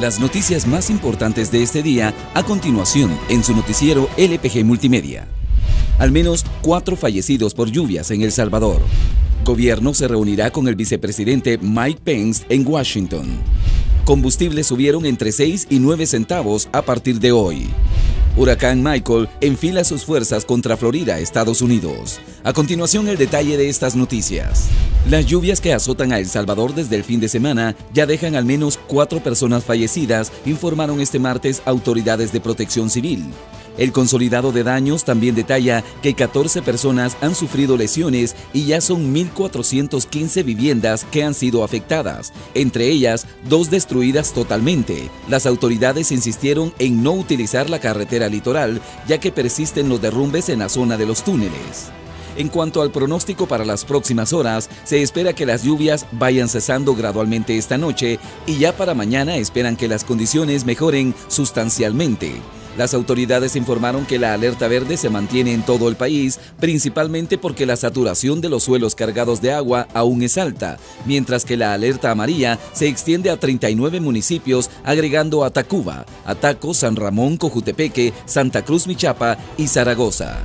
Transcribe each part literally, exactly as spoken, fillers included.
Las noticias más importantes de este día a continuación en su noticiero L P G Multimedia. Al menos cuatro fallecidos por lluvias en El Salvador. Gobierno se reunirá con el vicepresidente Mike Pence en Washington. Combustibles subieron entre seis y nueve centavos a partir de hoy. Huracán Michael enfila sus fuerzas contra Florida, Estados Unidos. A continuación, el detalle de estas noticias. Las lluvias que azotan a El Salvador desde el fin de semana ya dejan al menos cuatro personas fallecidas, informaron este martes autoridades de protección civil. El consolidado de daños también detalla que catorce personas han sufrido lesiones y ya son mil cuatrocientas quince viviendas que han sido afectadas, entre ellas dos destruidas totalmente. Las autoridades insistieron en no utilizar la carretera litoral, ya que persisten los derrumbes en la zona de los túneles. En cuanto al pronóstico para las próximas horas, se espera que las lluvias vayan cesando gradualmente esta noche y ya para mañana esperan que las condiciones mejoren sustancialmente. Las autoridades informaron que la alerta verde se mantiene en todo el país, principalmente porque la saturación de los suelos cargados de agua aún es alta, mientras que la alerta amarilla se extiende a treinta y nueve municipios, agregando a Tacuba, Ataco, San Ramón, Cojutepeque, Santa Cruz, Michapa y Zaragoza.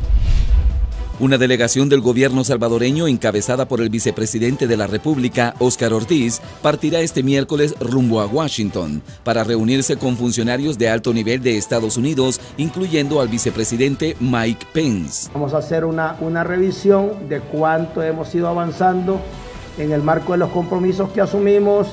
Una delegación del gobierno salvadoreño, encabezada por el vicepresidente de la República, Óscar Ortiz, partirá este miércoles rumbo a Washington para reunirse con funcionarios de alto nivel de Estados Unidos, incluyendo al vicepresidente Mike Pence. Vamos a hacer una, una revisión de cuánto hemos ido avanzando en el marco de los compromisos que asumimos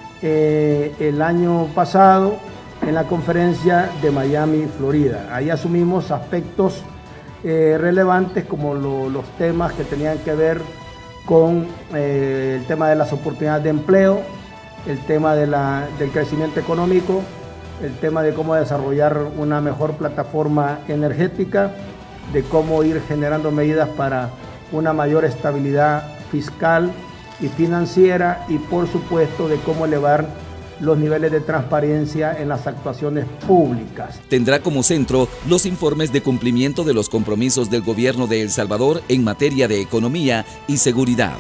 eh, el año pasado en la conferencia de Miami, Florida. Ahí asumimos aspectos Eh, relevantes como lo, los temas que tenían que ver con eh, el tema de las oportunidades de empleo, el tema de la, del crecimiento económico, el tema de cómo desarrollar una mejor plataforma energética, de cómo ir generando medidas para una mayor estabilidad fiscal y financiera y por supuesto de cómo elevar los niveles de transparencia en las actuaciones públicas. Tendrá como centro los informes de cumplimiento de los compromisos del gobierno de El Salvador en materia de economía y seguridad.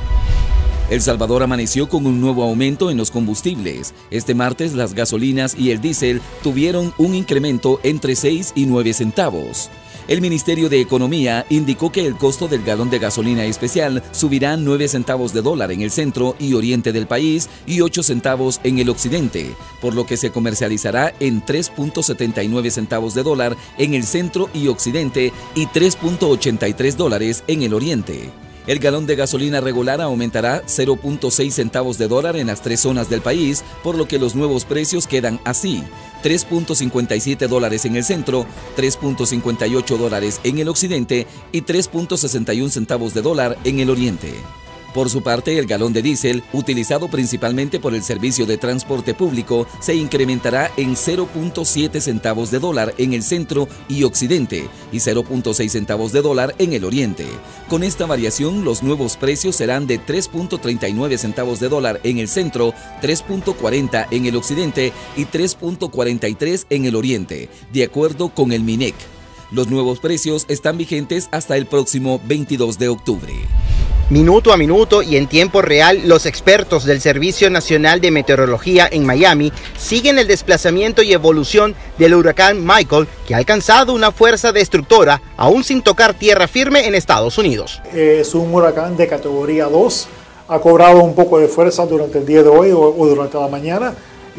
El Salvador amaneció con un nuevo aumento en los combustibles. Este martes las gasolinas y el diésel tuvieron un incremento entre seis y nueve centavos. El Ministerio de Economía indicó que el costo del galón de gasolina especial subirá nueve centavos de dólar en el centro y oriente del país y ocho centavos en el occidente, por lo que se comercializará en tres punto setenta y nueve centavos de dólar en el centro y occidente y tres punto ochenta y tres dólares en el oriente. El galón de gasolina regular aumentará cero punto seis centavos de dólar en las tres zonas del país, por lo que los nuevos precios quedan así: tres punto cincuenta y siete dólares en el centro, tres punto cincuenta y ocho dólares en el occidente y tres punto sesenta y uno centavos de dólar en el oriente. Por su parte, el galón de diésel, utilizado principalmente por el servicio de transporte público, se incrementará en cero punto siete centavos de dólar en el centro y occidente y cero punto seis centavos de dólar en el oriente. Con esta variación, los nuevos precios serán de tres punto treinta y nueve centavos de dólar en el centro, tres punto cuarenta en el occidente y tres punto cuarenta y tres en el oriente, de acuerdo con el MINEC. Los nuevos precios están vigentes hasta el próximo veintidós de octubre. Minuto a minuto y en tiempo real, los expertos del Servicio Nacional de Meteorología en Miami siguen el desplazamiento y evolución del huracán Michael, que ha alcanzado una fuerza destructora aún sin tocar tierra firme en Estados Unidos. Es un huracán de categoría dos, ha cobrado un poco de fuerza durante el día de hoy o, o durante la mañana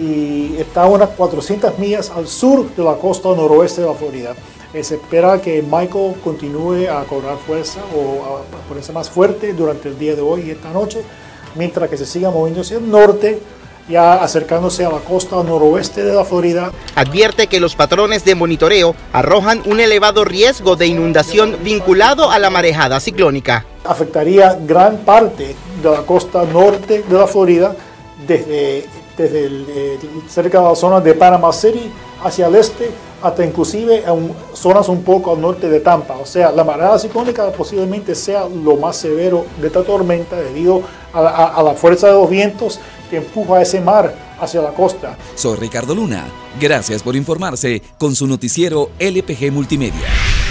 y está a unas cuatrocientas millas al sur de la costa noroeste de la Florida. Se espera que Michael continúe a cobrar fuerza o a ponerse más fuerte durante el día de hoy y esta noche, mientras que se siga moviendo hacia el norte, ya acercándose a la costa noroeste de la Florida. Advierte que los patrones de monitoreo arrojan un elevado riesgo de inundación vinculado a la marejada ciclónica. Afectaría gran parte de la costa norte de la Florida, desde, desde el, eh, cerca de la zona de Panama City hacia el este, hasta inclusive en zonas un poco al norte de Tampa. O sea, la marejada ciclónica posiblemente sea lo más severo de esta tormenta debido a la, a, a la fuerza de los vientos que empuja ese mar hacia la costa. Soy Ricardo Luna. Gracias por informarse con su noticiero L P G Multimedia.